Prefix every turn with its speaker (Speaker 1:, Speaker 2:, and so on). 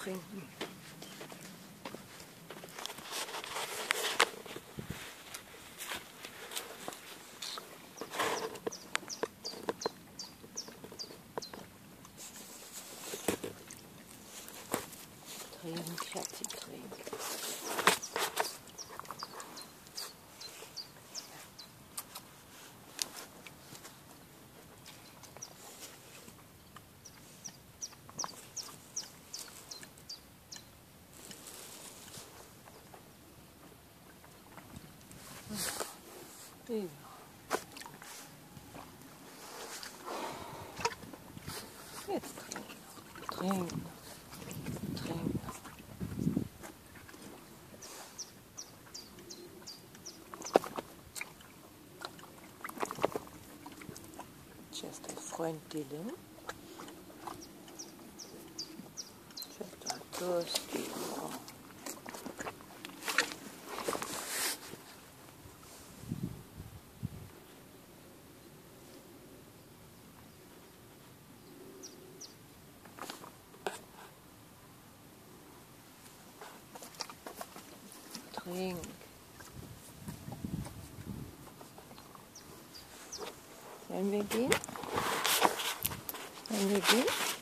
Speaker 1: trinken. Trink, Schatzi, trink. Ja. Jetzt trink. Trink. Tschüss, dein Freund Dylan. Tschüss, dein Durst. Trink. Wollen wir gehen? Wollen wir gehen?